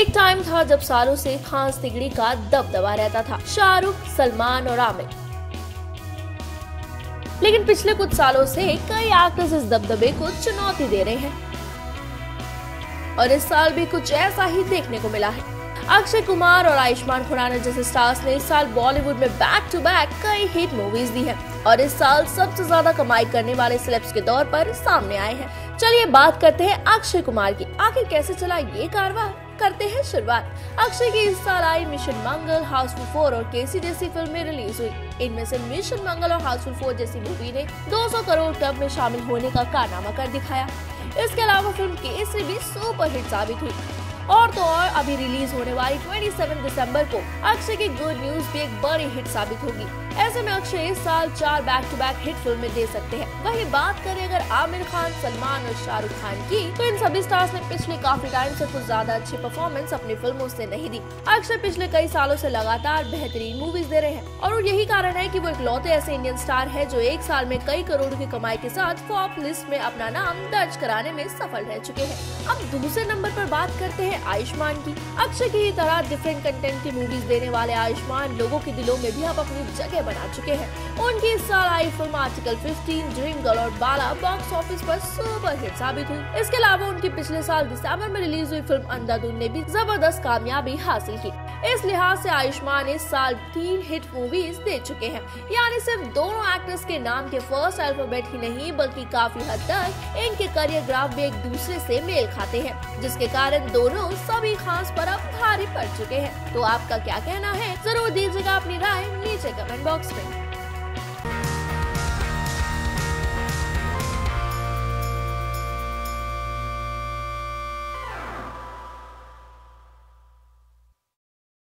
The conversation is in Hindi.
एक टाइम था जब सालों से खान तिगड़ी का दबदबा रहता था, शाहरुख, सलमान और आमिर। लेकिन पिछले कुछ सालों से कई एक्टर्स इस दबदबे को चुनौती दे रहे हैं और इस साल भी कुछ ऐसा ही देखने को मिला है। अक्षय कुमार और आयुष्मान खुराना जैसे स्टार्स ने इस साल बॉलीवुड में बैक टू बैक कई हिट मूवीज दी हैं और इस साल सबसे ज्यादा कमाई करने वाले सेलेब्स के तौर पर सामने आए हैं। चलिए बात करते हैं अक्षय कुमार की। आखिर कैसे चला ये कारवां, करते हैं शुरुआत। अक्षय की इस साल आई मिशन मंगल, हाउसफुल 4 और केसी जैसी फिल्में रिलीज हुई। इनमें से मिशन मंगल और हाउसफुल 4 जैसी मूवी ने 200 करोड़ क्लब में शामिल होने का कारनामा कर दिखाया। इसके अलावा फिल्म केसरी भी सुपर हिट साबित हुई। और तो और अभी रिलीज होने वाली 27 दिसंबर को अक्षय की गुड न्यूज भी एक बड़ी हिट साबित होगी। ऐसे में अक्षय इस साल 4 बैक टू बैक हिट फिल्में दे सकते हैं। वहीं बात करें अगर आमिर खान, सलमान और शाहरुख खान की, तो इन सभी स्टार्स ने पिछले काफी टाइम से कुछ ज्यादा अच्छी परफॉर्मेंस अपनी फिल्मों से नहीं दी। अक्षय पिछले कई सालों से लगातार बेहतरीन मूवीज दे रहे हैं और यही कारण है कि वो इकलौते ऐसे इंडियन स्टार है जो एक साल में कई करोड़ की कमाई के साथ टॉप लिस्ट में अपना नाम दर्ज कराने में सफल रह चुके हैं। अब दूसरे नंबर पर बात करते हैं आयुष्मान की। अक्षय की तरह डिफरेंट कंटेंट की मूवीज देने वाले आयुष्मान लोगों के दिलों में भी अब अपनी जगह बना चुके हैं। उनकी इस साल आई फिल्म आर्टिकल 15, ड्रीम गर्ल और बाला बॉक्स ऑफिस पर सुपर हिट साबित हुई। इसके अलावा उनकी पिछले साल दिसंबर में रिलीज हुई फिल्म अंधाधुन ने भी जबरदस्त कामयाबी हासिल की। इस लिहाज से आयुष्मान इस साल 3 हिट मूवीज दे चुके हैं। यानी सिर्फ दोनों एक्टर्स के नाम के फर्स्ट अल्फाबेट ही नहीं बल्कि काफी हद तक इनके करियर ग्राफ भी एक दूसरे से मेल खाते हैं, जिसके कारण दोनों सभी खास पर अब भारी पड़ चुके हैं। तो आपका क्या कहना है, जरूर दीजिएगा अपनी राय नीचे कमेंट बॉक्स में।